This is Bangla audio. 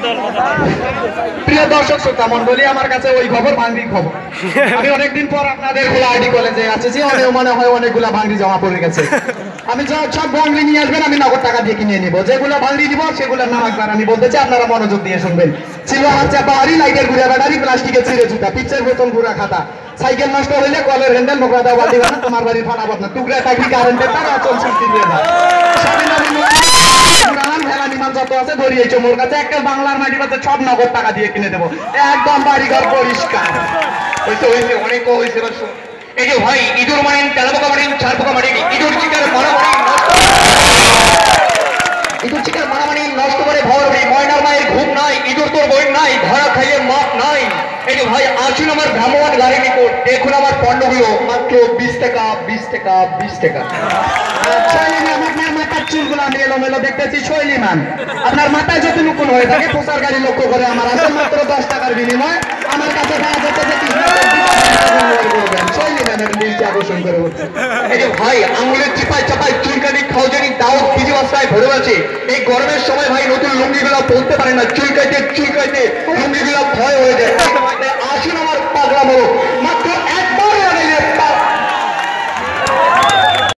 প্রিয় দর্শক শ্রোতা মন্ডলী, আমার কাছে ওই খবর ভাঙ্গি খবর। আমি অনেকদিন পর আপনাদের খোলা আইডি কলেজে আছে যে মনে হয় অনেকগুলা ভাঙ্গি জমা পড়ে গেছে। আমি সব ভাঙ্গি নিয়ে আসবেন, আমি নগদ টাকা দিয়ে কিনে নিব। যেগুলো ভাঙ্গি দিব সেগুলোর নাম একবার আমি বলতেছি, আপনারা মনোযোগ দিয়ে শুনবেন। ছিল হচ্ছে বাহারি, লাইটের ঘুরে ব্যাটারি, প্লাস্টিকের ছিঁড়ে জুতা, পিচ্ছের বোতল ঘুরা খাতা, সাইকেল নষ্ট হইলে কলের হ্যান্ডেল মোকরা দাও বাদি বানা, তোমার বাড়ির ফানা বদনা, টুকরা টাকি কারেন্টের তার অচল শক্তি দিয়ে দাও। যত আছে ধরিয়েছো মোর কাছে, একটা বাংলার মাটি পাচ্ছে সব নগদ টাকা দিয়ে কিনে দেবো, একদম বাড়িঘর পরিষ্কার হয়েছে। অনেক হয়েছে। এই যে ভাই, ইঁদুর মারেন, তেলাপোকা মারেন, চার পোকা মারেন, ইঁদুর চিকার মারামারি, ইঁদুর চিকার মারামারি নষ্ট করে ভরবি, ময়নার মায়ের ঘুম নাই, ইঁদুর তোর বই নাই, ধরা খাইয়ে মাপ নাই। এই যে ভাই, আসুন আমার ভ্রাম্যমান গাড়ি নিকট, দেখুন আমার পণ্যগুলো মাত্র 20 টাকা, 20 টাকা, 20 টাকা। আপনার মাথার চুলগুলো আমি এলোমেলো দেখতেছি, শৈলীমান। আপনার মাথায় যদি নতুন হয়ে থাকে, প্রচার গাড়ি লক্ষ্য করে আমার আছে মাত্র 10 টাকার বিনিময়। আমার কাছে পাওয়া যাচ্ছে আকর্ষণ করে উঠছে। এই যে ভাই, আঙুলের চিপায় চাপায় চুলকানি, খাওয়ানি, দাও ভিজে অবস্থায় ভরে আছে। এই গরমের সময় ভাই নতুন লুঙ্গিগুলো পরতে পারে না, চুলকাইতে চুলকাইতে লুঙ্গিগুলো ভয় হয়ে যায়।